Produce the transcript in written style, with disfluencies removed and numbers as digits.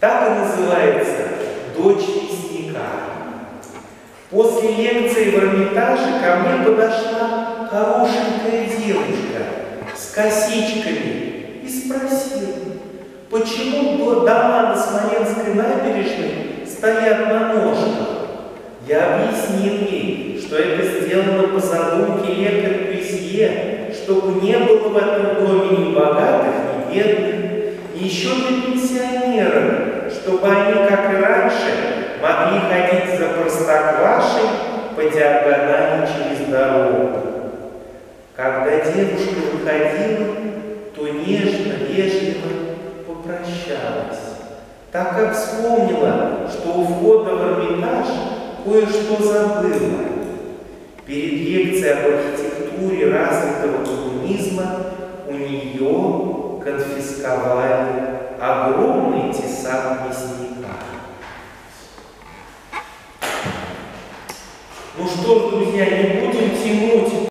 Так и называется «Дочь лесника». После лекции в Эрмитаже ко мне подошла хорошенькая девушка с косичками и спросила, почему дома на Смоленской набережной стоят на ножках. Я объяснил ей, что это сделано по задумке Ле Корбюзье, чтобы не было в этом доме ни богатых, ни бедных, и еще для пенсионеров, чтобы они, как и раньше, могли ходить за Простоквашей по диагонали через дорогу. Когда девушка выходила, то нежно, вежливо попрощалась, так как вспомнила, что у входа в Эрмитаж кое-что забыла. Перед лекцией об архитектуре развитого коммунизма у нее конфисковали огромный тесак мясника. Ну что ж, друзья, не будем тянуть